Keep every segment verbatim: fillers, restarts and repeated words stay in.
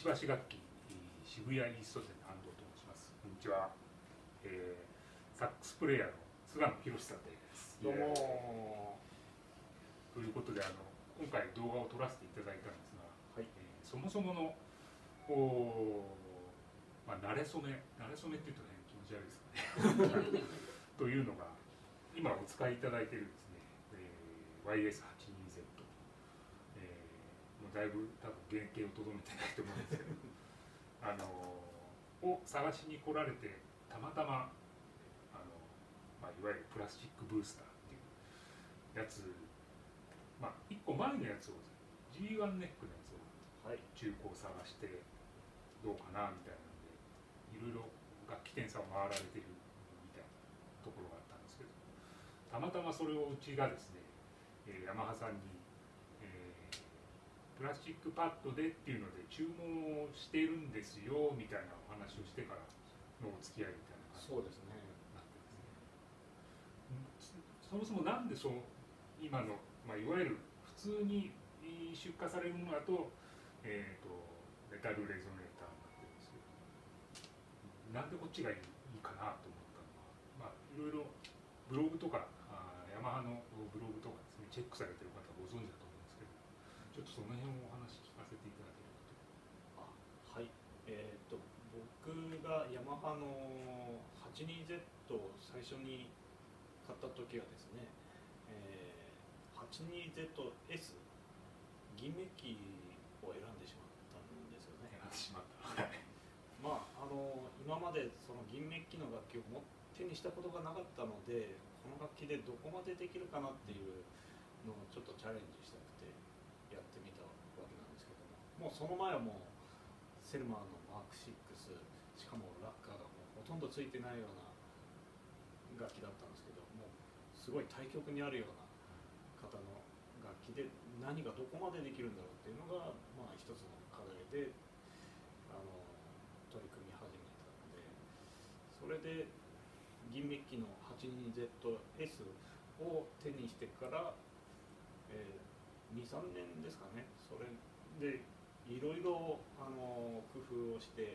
石橋楽器渋谷イースト店の安藤と申します。こんにちは。えー、サックスプレイヤーの菅野博さんです。 どうもということであの今回動画を撮らせていただいたんですが、 はい、 えー、そもそものお、まあ、慣れ初め慣れ初めって言うとね気持ち悪いですかねというのが今お使いいただいているですね、えー、ワイエスはちじゅうにゼット、えー、もうだいぶ多分原型をとどめてないと思うんですけどあのを探しに来られてたまたまあの、まあ、いわゆるプラスチックブースターっていうやつ、まあ、いっこまえのやつを ジーワン ネックのやつを中古を探してどうかなみたいなのでいろいろ楽器店さんを回られてるみたいなところがあったんですけど、たまたまそれをうちがですね、えー、ヤマハさんに、えー、プラスチックパッドでっていうので注文をしているんですよみたいなお話をしてからのお付き合いみたいな感じそうですね。 なってですね。そもそもなんでそう今の、まあ、いわゆる普通に出荷されるものだと、えー、とメタルレゾネーターになってるんですけど、なんでこっちがいいかなと思ったのは、まあ、いろいろブログとかあヤマハのブログとかですねチェックされてる方ご存知だと思うんですけど、ちょっとその辺をお話聞かせていただければと。 あ、はい。えっ、ー、と僕がヤマハの はちじゅうにゼット を最初に買った時はですね、えー、はちじゅうにゼットエス 銀メッキを選んでしまったんですよね。 選んでしまった。 まああの今までその銀メッキの楽器をも手にしたことがなかったので、この楽器でどこまでできるかなっていうのをちょっとチャレンジしたくてやってみたわけなんですけども、もうその前はもうセルマーのマークシックス、しかもラッカーがもうほとんどついてないような楽器だったんですけども、すごい対極にあるような方の楽器で何がどこまでできるんだろうっていうのが、まあ、一つの課題であの取り組み始めたので、それで銀メッキの はちじゅうにゼットエス を手にしてから、えー、にさんねんですかね。それでいろいろあの工夫をして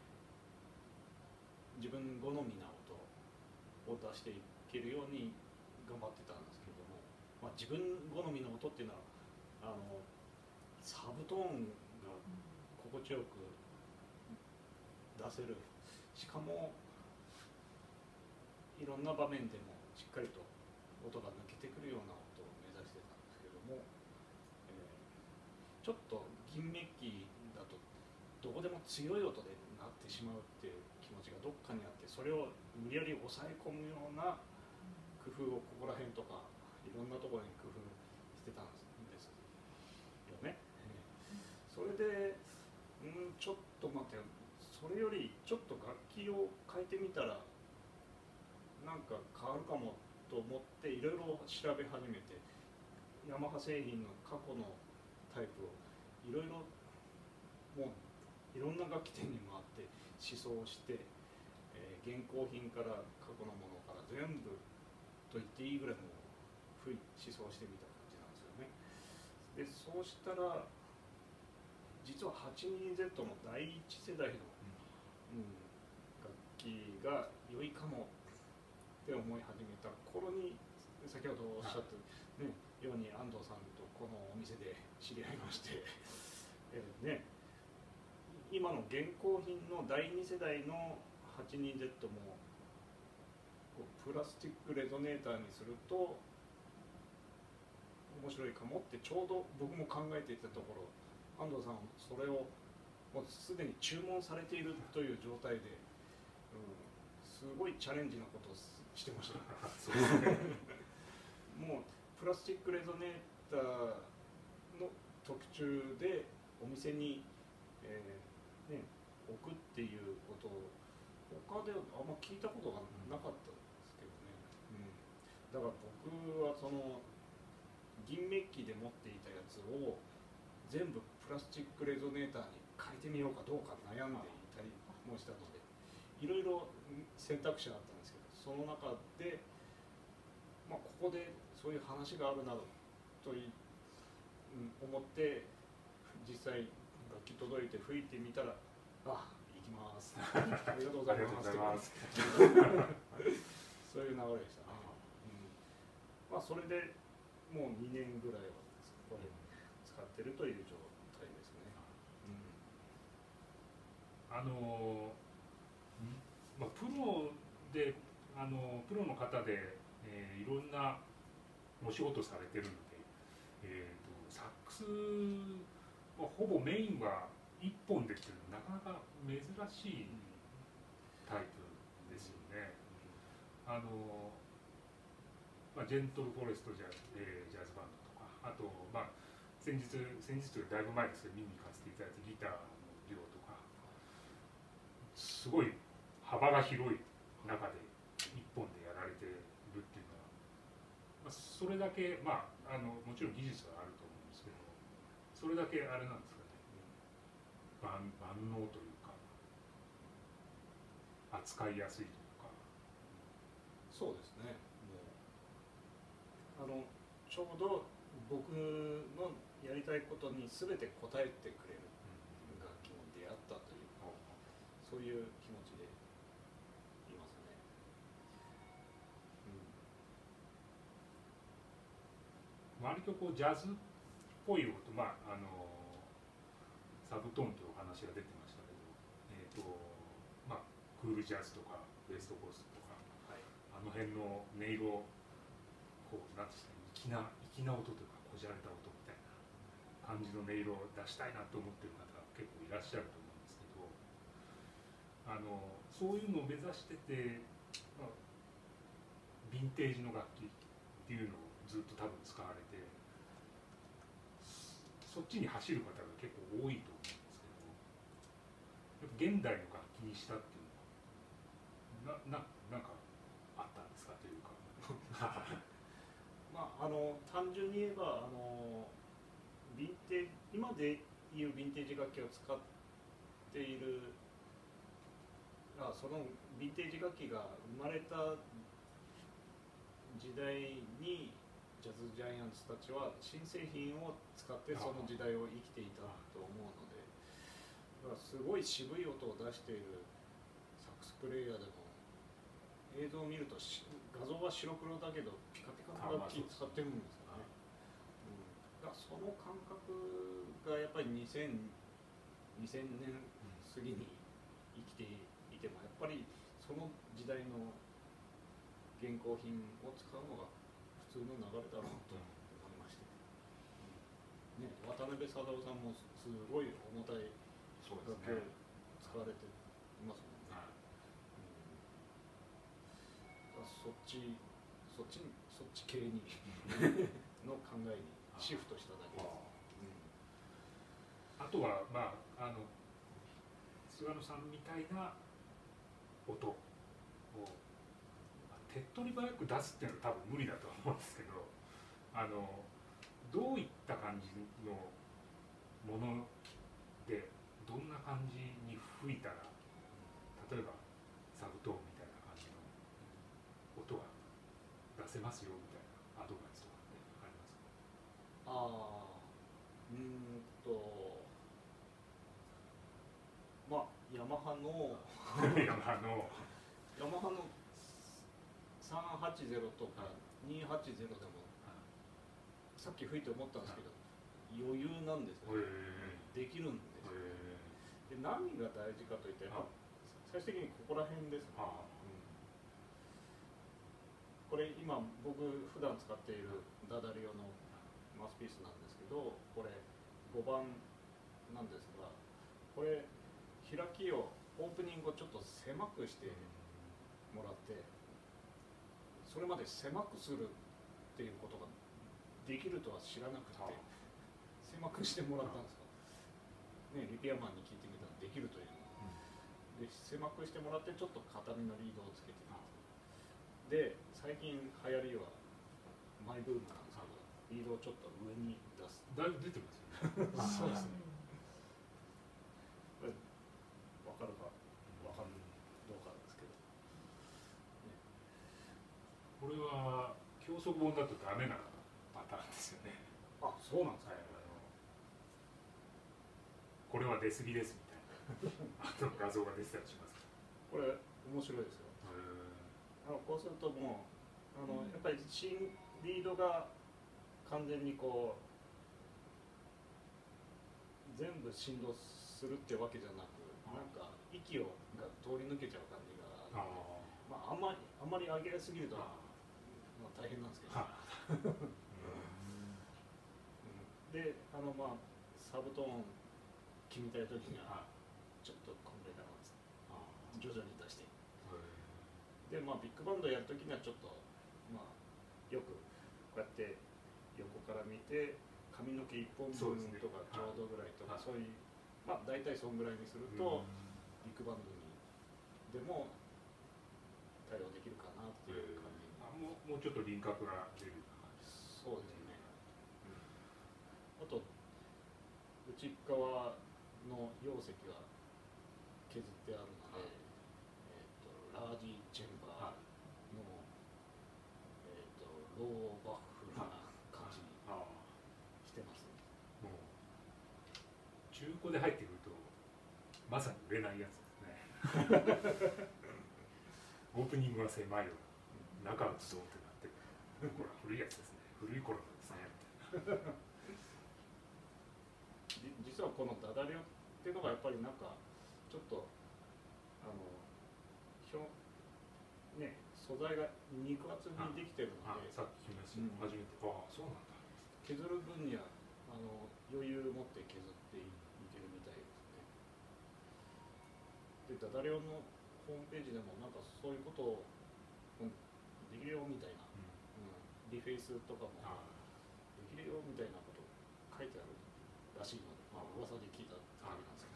自分好みな音を出していけるように頑張ってたんですけれども、まあ、自分好みの音っていうのはあのサブトーンが心地よく出せる、しかもいろんな場面でもしっかりと音が抜けてくるような音を目指してたんですけども、えー、ちょっと銀メッキだとどこでも強い音でなってしまうっていう気持ちがどっかにあって、それを無理やり抑え込むような工夫をここら辺とかいろんなところに工夫してたんですよね。それでんちょっと待って、それよりちょっと楽器を変えてみたらなんか変わるかもと思っていろいろ調べ始めて、ヤマハ製品の過去のタイプをいろいろもういろんな楽器店に回って試奏して、えー、現行品から過去のものから全部と言っていいぐらいもう試奏してみた感じなんですよね。でそうしたら実は はちじゅうにゼット のだいいち世代の、うん、楽器が良いかもって思い始めた頃に、先ほどおっしゃった、ね、ように安藤さんとこのお店で知り合いましてえー、ね、今の現行品のだいに世代の はちじゅうにゼット もプラスチックレゾネーターにすると面白いかもってちょうど僕も考えていたところ、安藤さんそれをもうすでに注文されているという状態で、うん、すごいチャレンジなことをしてましたそうですねもうプラスチックレゾネーターの特注でお店に、えーね、置くっていうことを他ではあんま聞いたことがなかったんですけどね、うん、だから僕はその銀メッキで持っていたやつを全部プラスチックレゾネーターに変えてみようかどうか悩んでいたりもしたので、いろいろ選択肢があったんですけど、その中で、まあ、ここでそういう話があるなどとい思って実際楽器届いて吹いてみたら、あ、行きますありがとうございますそういう流れでしたね、うん、まあそれでもうにねんぐらいはこれ使ってるという状態ですね、 うん、あのまあプロであのプロの方で、えー、いろんなお仕事されてるので、えー、とサックスはほぼメインはいっぽんでっていうのはなかなか珍しいタイプですよね。あのまあ、ジェントルフォレストジャズ、えー、ジャズバンドとか、あと、まあ、先日先日というかだいぶ前ですけど見に行かせていただいたギターのデュオとか、すごい幅が広い中でいっぽんでやられてるっていうのは、まあ、それだけ、まあ、あのもちろん技術はあると思うんですけど、それだけあれなんですかね、万, 万能というか扱いやすいというか。 そうですね、もうあのちょうど僕のやりたいことに全て応えてくれる楽器に出会ったというか、そういう気持ちでいますね、 うん、割とこうジャズっぽい音、まああのサブトーンというお話が出てましたけど、えーとまあ、クールジャズとかウエストコーストとか、はい、あの辺の音色、こうなんていうんですか、粋な粋な音というかこじゃれた音みたいな感じの音色を出したいなと思ってる方が結構いらっしゃると思うんですけど、あのそういうのを目指してて、まあ、ヴィンテージの楽器っていうのをずっと多分使われて、そっちに走る方が結構多いと思うんですけど、やっぱ現代の楽器にしたっていうのはな、な、なんかあったんですかというかまああの単純に言えばあのヴィンテージ、今でいうヴィンテージ楽器を使っている、あそのヴィンテージ楽器が生まれた時代にジャズジャイアンツたちは新製品を使ってその時代を生きていたと思うので、だからすごい渋い音を出しているサックスプレイヤーでも映像を見ると画像は白黒だけどピカピカの楽器使ってるんですよね、うん、だからその感覚がやっぱりにせん、にせんねん過ぎに生きていてもやっぱりその時代の現行品を使うのが普通の流れだろうと思いまして、ね、渡辺貞夫さんもすごい重たい楽器を使われていますもんね、うん、そっちそっちそっち系にの考えにシフトしただけです、 うん、あとはまああの菅野さんみたいな音を手っ取り早く出すっていうのは多分無理だと思うんですけど、あのどういった感じのものでどんな感じに吹いたら、例えばサブトーンみたいな感じの音が出せますよみたいなアドバイスとかってありますか？ ああ、うーんとまあヤマハのヤマハのヤマハのさんはちゼロとかにはちゼロでも、さっき吹いて思ったんですけど、余裕なんですよ、できるんですよ。で何が大事かといって最終的にここら辺ですね、うん、これ今僕普段使っているダダリオのマウスピースなんですけど、これごばんなんですが、これ開きをオープニングをちょっと狭くしてもらって、それまで狭くするっていうことができるとは知らなくて狭くしてもらったんですよ、ね、リペアマンに聞いてみたらできるというの、うん、で狭くしてもらってちょっと硬めのリードをつけてみて、で最近流行りはマイブームなんですけど、リードをちょっと上に出す。 だいぶ出てますよねそうですね、 分かるか分かるどうかですけど、 これは教則本だとダメなパターンですよね。 あ、そうなんですか、 はい、あのここれは出過ぎですみたいなあの画像が出てたりしますか？ これ面白いですよ。あのこうするともうあのやっぱり新リードが完全にこう全部振動するってわけじゃなく、なんか息をが通り抜けちゃう感じがあるので、まああんまりあんまり上げすぎるとまあ大変なんですけど。で、あのまあサブトーン決めたい時にはちょっとこんぐらいかなって徐々に出して、でまあビッグバンドやる時にはちょっとまあよくこうやって横から見て髪の毛一本分とかちょうどぐらいとか、そういうまあ大体そんぐらいにするとビッグバンドにでも対応できるかなっていう感じ。 あ、もうもうちょっと輪郭が出る。 そうですね。あと内側の容積が削ってあるので、えー、とラージチェンバーの、えー、とローバッフルな感じにしてますね。 もう中古で入ってくるとまさに売れないやつですね。オープニングは狭いよ、中はズドンってなってる。これは古いやつですね。古い頃のですね。 実はこのダダリオっていうのがやっぱりなんかちょっとあの表ね素材が肉厚にできてるので、 さっき聞きました、初めて、ああそうなんだ。 削る分にはあの余裕を持って削っていけるみたいですね。でダダリオのホームページでもなんかそういうことを、うん、できるよみたいな、うんうん、リフェイスとかもできるよみたいなこと書いてあるらしいので、まあ噂で聞いた感じなんです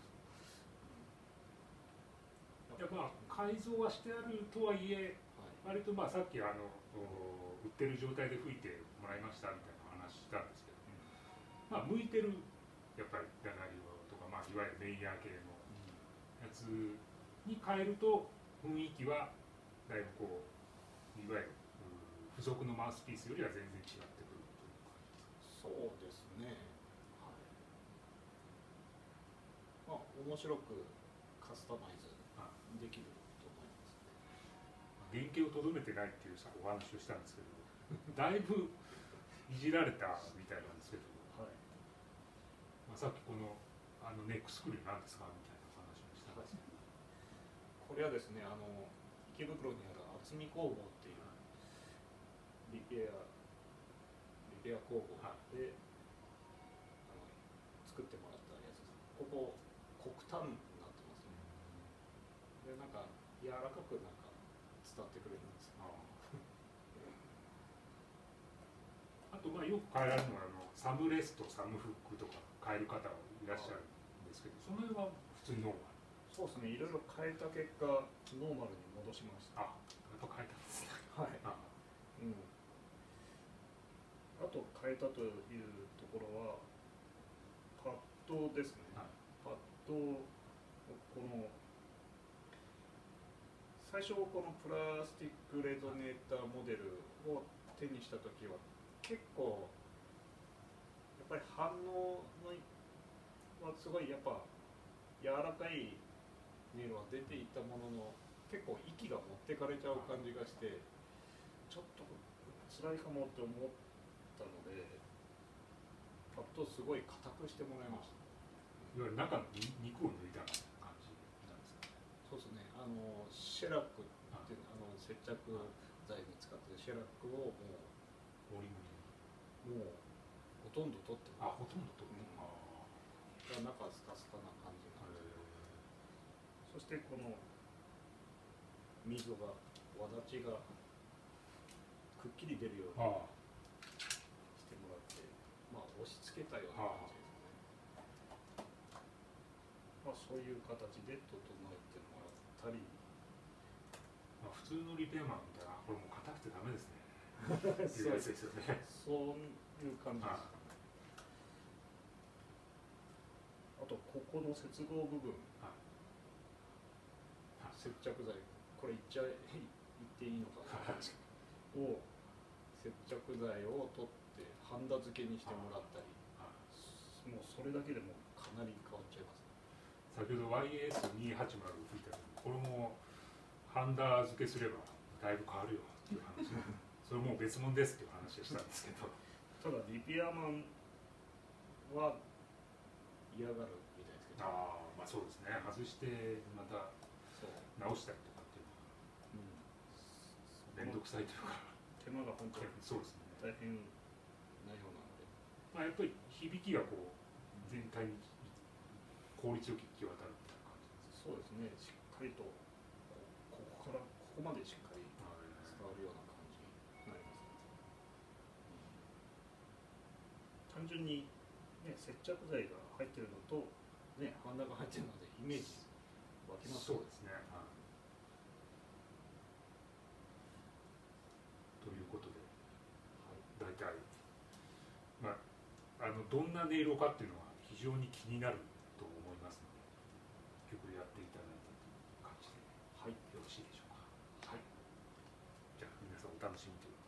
けど。いやまあ改造はしてあるとはいえ、はい、割とまあさっきあの売ってる状態で吹いてもらいましたみたいな話したんですけど、うん、まあ向いてるやっぱりダダリオとか、まあ、いわゆるレイヤー系のやつに変えると雰囲気はだいぶこういわゆる付属のマウスピースよりは全然違ってくるという感じですか？ そうですね。はい。まあ面白くカスタマイズできると思います。 原型をとどめてないっていうさお話をしたんですけど、だいぶいじられたみたいなんですけど、はい、まあ、さっきこのあのネックスクリューなんですかみたいな話をしたんですけど、 これはですね、あの池袋にある渥美工房っていうリペアリペア工房で、はい、あの作ってもらったやつです。ここ黒炭になってますね。でなんか柔らかくなんか伝ってくれるんですよ。 あとまあよく変えられるのはあのサムレスト、サムフックとか変える方がいらっしゃるんですけど、その辺は普通にノーマル。そうですね、いろいろ変えた結果ノーマルに戻しました。あ、やっぱ変えたんですね。はい。あ、うん。あと変えたというところはパッドですね。はい、パッドこの最初このプラスチックレゾネーターモデルを手にした時は結構やっぱり反応のはすごいやっぱ柔らかい音色は出ていたものの結構息が持ってかれちゃう感じがしてちょっと辛いかもって思ったのでパッドすごい硬くしてもらいました。いわゆる中の肉を抜いた感じなんですか？そうですね、あのシェラックっていうあの接着剤に使ってるシェラックをもうもうほとんど取ってます。あ、ほとんど取ってます。中スカスカな感じなんです。そしてこの溝がわだちがくっきり出るようにしてもらって、まあ押し付けたような感じですね。まあそういう形で整えてもらったり、まあ、普通のリペアマンみたいなこれもう硬くてダメですね。そうですよね。そういう感じです。あとここの接合部分、接着剤これいっちゃい言っていいのかなを接着剤を取ってハンダ付けにしてもらったり、もうそれだけでもかなり変わっちゃいます。 先ほど ワイエーエスにひゃくはちじゅう吹いたけど、これもハンダ付けすればだいぶ変わるよっていう話それもう別物ですっていう話をしたんですけどただリペアマンは嫌がるみたいですけど、 ああまあそうですね、外してまた直したりとかっていうのが面倒くさいというか手間が本当にそうですね、 大変なようなので、 まあ、やっぱり響きがこう全体に効率よく行き渡るみたいな感じです。 そうですね、しっかりとここからここまでしっかり伝わるような感じになりますね。単純に、ね、接着剤が入ってるのと、ね、ハンダが入ってるのでイメージ湧きますそうですね、はい、ということで、はい、大体、まあ、あのどんな音色かっていうのは非常に気になると思いますので、曲でやっていただいたという感じで、はい、よろしいでしょうか。はい、じゃあ皆さんお楽しみという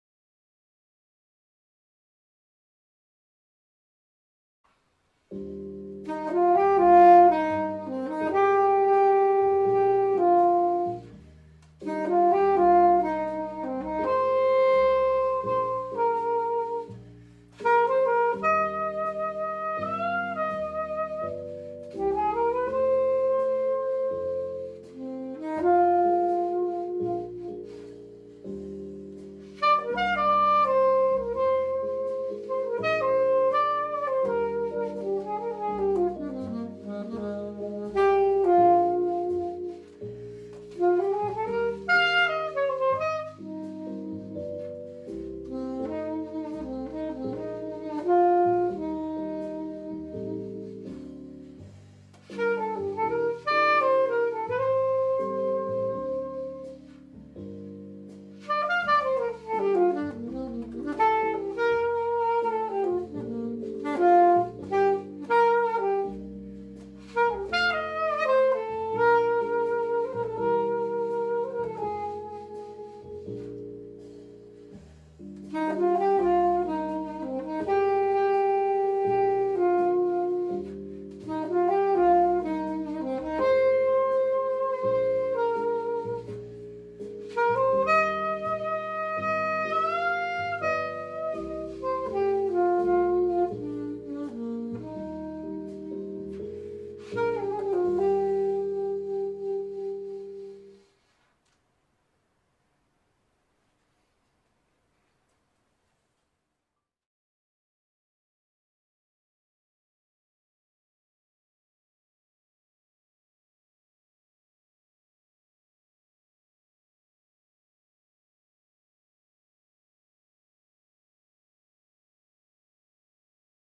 ことで。